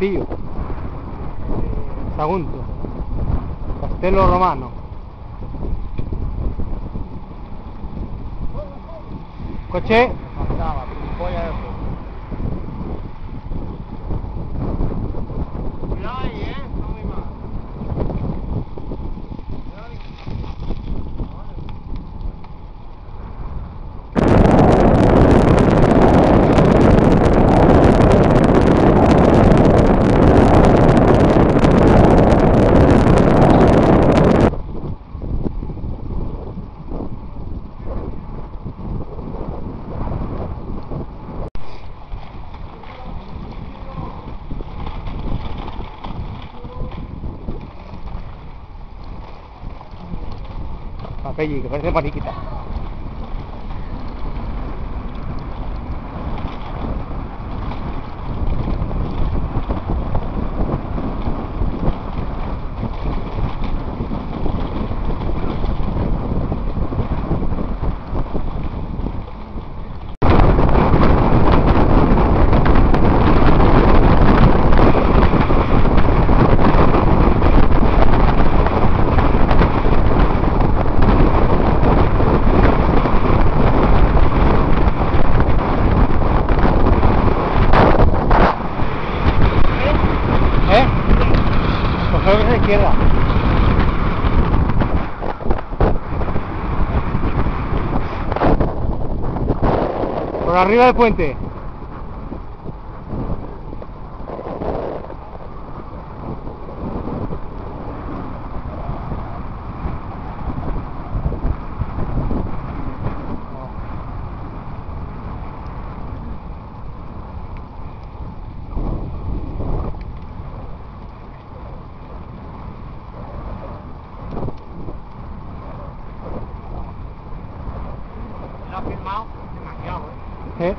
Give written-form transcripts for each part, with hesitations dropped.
castillo. Sagunto. Castello Romano. Coche. Cuidado ahí, no muy mal. Papelli, que parece paniquita. Creo que es a la izquierda. Por arriba del puente. ¿Lo has filmado? Demasiado, ¿eh?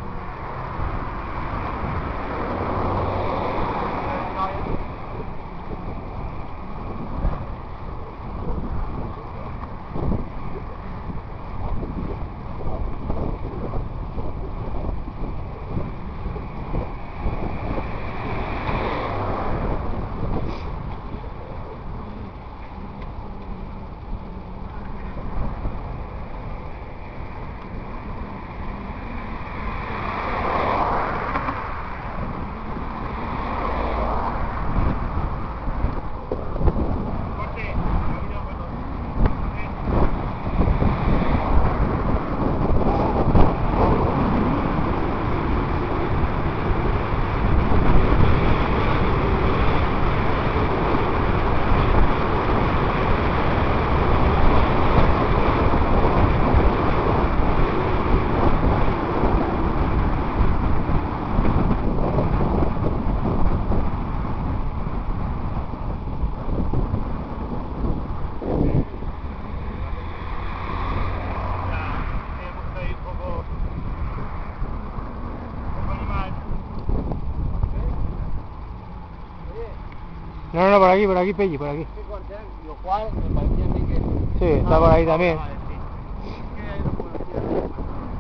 No, por aquí, Pelli, por aquí. Lo cual me parecía a mí que... Sí, está por ahí también. Vale, sí. Es que ahí no puedo decir.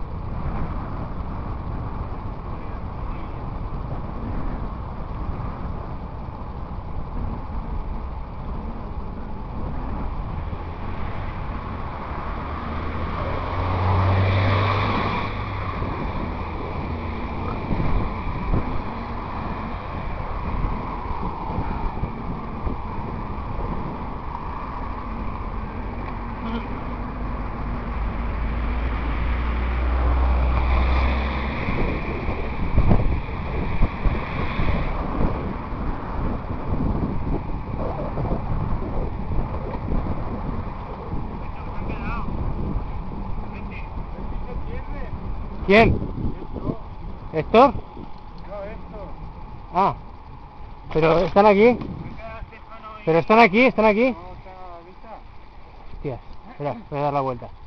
¿Quién? ¿Héctor? No, esto. Ah, pero están aquí. Pero están aquí. No, está a la vista. Hostias, espera, voy a dar la vuelta.